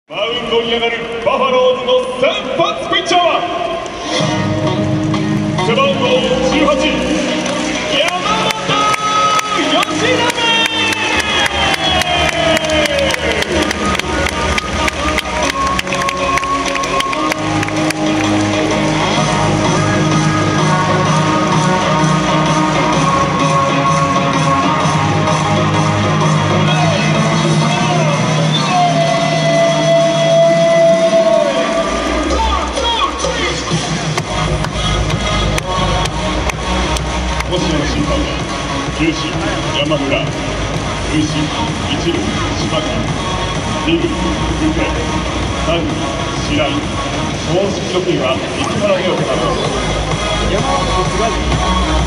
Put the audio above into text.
マウンドに上がるバファローズの先発ピッチャーは背番号18山本由伸。星野の審判は球審山村、塁審一塁柴木、二塁福部、三塁白井、公式時計は市原で行われます。